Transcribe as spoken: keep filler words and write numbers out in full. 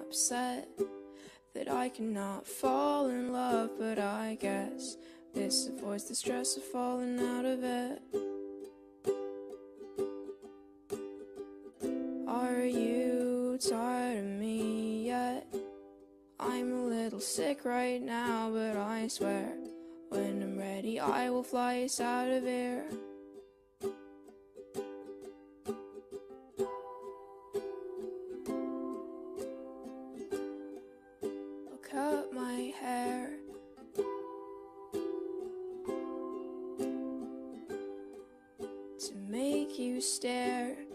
upset that I cannot fall in love, but I guess this avoids the stress of falling out of it. Are you tired of me yet? I'm a little sick right now, but I swear when I'm ready I will fly us out of here. I'll cut my hair to make you stare.